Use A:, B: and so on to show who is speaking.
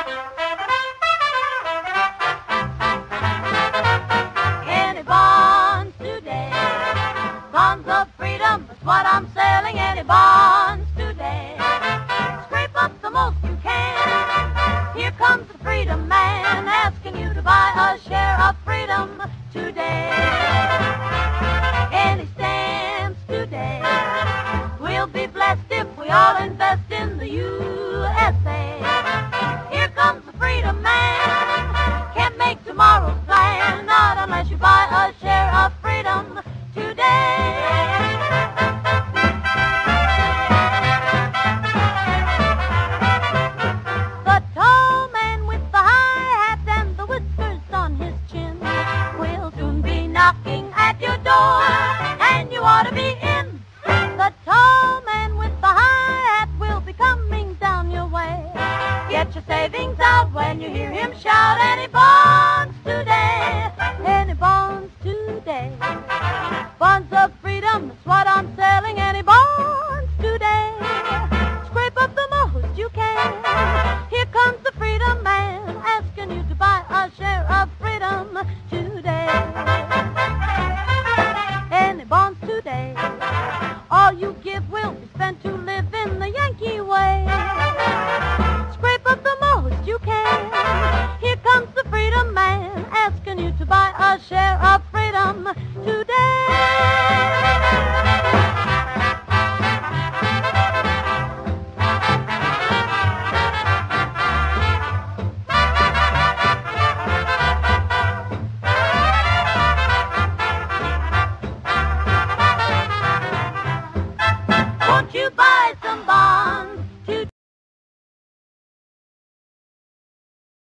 A: Any bonds today? Bonds of freedom is what I'm selling. Any bonds today? Scrape up the most you can. Here comes the freedom man asking you to buy a share of freedom today. Any stamps today? We'll be blessed if we all invest in the USA. Here comes the freedom man. Can't make tomorrow's plan, not unless you buy a share of freedom today. The tall man with the high hat and the whiskers on his chin will soon be knocking at your door, and you ought to be in. The tall man with the high hat will be coming down your way. Get your savings out when you hear him shout, any bonds